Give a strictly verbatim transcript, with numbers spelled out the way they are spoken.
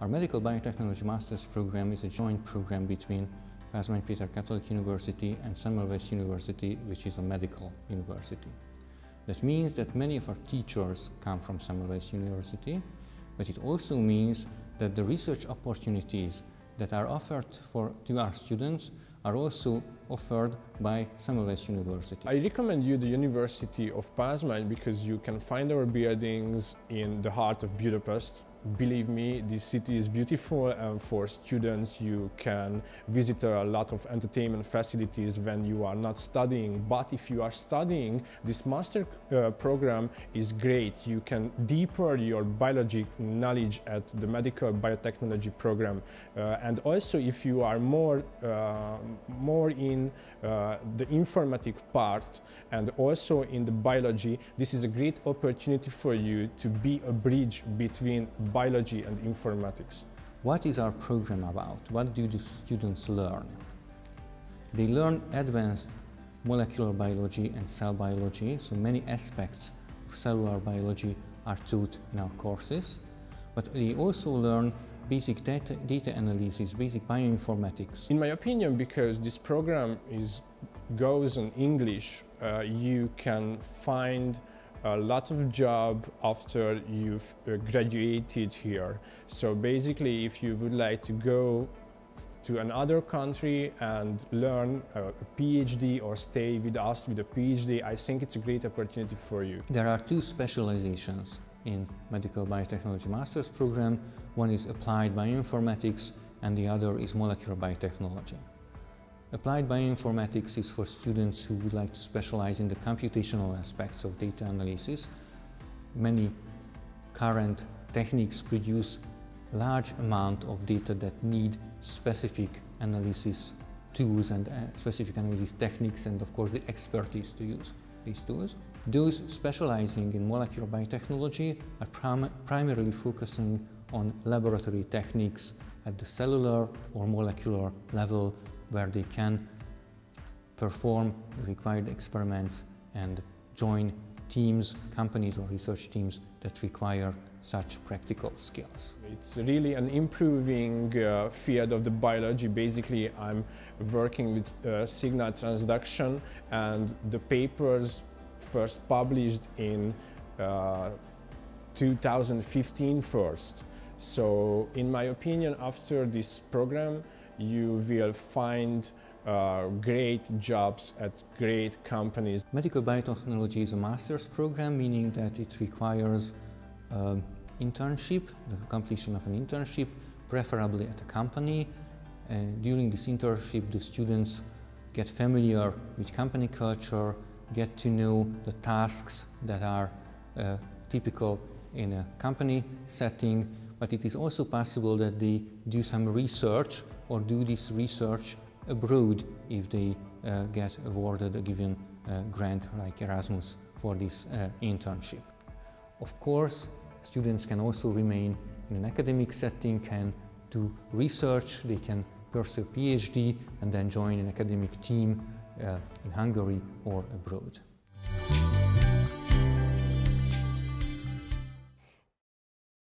Our Medical Biotechnology Master's program is a joint program between Pázmány I T K Catholic University and Semmelweis University, which is a medical university. That means that many of our teachers come from Semmelweis University, but it also means that the research opportunities that are offered for, to our students are also offered by Semmelweis University. I recommend you the University of Pázmány because you can find our buildings in the heart of Budapest. Believe me, this city is beautiful, and for students you can visit a lot of entertainment facilities when you are not studying. But if you are studying, this master uh, program is great. You can deepen your biology knowledge at the Medical Biotechnology program. Uh, and also if you are more, uh, more in uh, the informatic part and also in the biology, this is a great opportunity for you to be a bridge between biology and informatics. What is our program about? What do the students learn? They learn advanced molecular biology and cell biology, so many aspects of cellular biology are taught in our courses. But they also learn basic data, data analysis, basic bioinformatics. In my opinion, because this program is, goes in English, uh, you can find a lot of job after you've uh, graduated here. So basically, if you would like to go to another country and learn a, a PhD or stay with us with a PhD, I think it's a great opportunity for you. There are two specializations in Medical Biotechnology Master's program. One is Applied Bioinformatics and the other is Molecular Biotechnology. Applied Bioinformatics is for students who would like to specialize in the computational aspects of data analysis. Many current techniques produce large amount of data that need specific analysis tools and uh, specific analysis techniques, and of course the expertise to use these tools. Those specializing in molecular biotechnology are prim primarily focusing on laboratory techniques at the cellular or molecular level, where they can perform the required experiments and join teams, companies or research teams that require such practical skills. It's really an improving uh, field of the biology. Basically, I'm working with uh, signal transduction, and the papers first published in uh, two thousand fifteen first. So in my opinion, after this program, you will find uh, great jobs at great companies. Medical Biotechnology is a master's program, meaning that it requires um, internship, the completion of an internship, preferably at a company. Uh, during this internship, the students get familiar with company culture, get to know the tasks that are uh, typical in a company setting, but it is also possible that they do some research or do this research abroad if they uh, get awarded a given uh, grant like Erasmus for this uh, internship. Of course, students can also remain in an academic setting, can do research, they can pursue a PhD and then join an academic team uh, in Hungary or abroad.